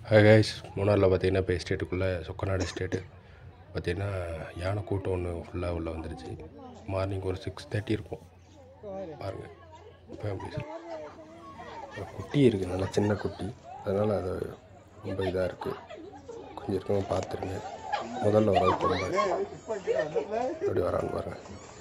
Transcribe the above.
Hi guys, மூணாரில் பார்த்தீங்கன்னா இப்போ எஸ்டேட்டுக்குள்ளே Chokkanad estate பார்த்தீங்கன்னா யானை கூட்டம் ஒன்று ஃபுல்லாக உள்ளே வந்துருச்சு. மார்னிங் ஒரு 6:30 இருக்கும். பாருங்கள், இப்போ குட்டி இருக்குது, நல்லா சின்ன குட்டி, அதனால் அது ரொம்ப இதாக இருக்குது. கொஞ்சம் இருக்கவங்க பார்த்துருங்க. முதல்ல வர கொம்பை எப்படி வரான்னு பாருங்கள்.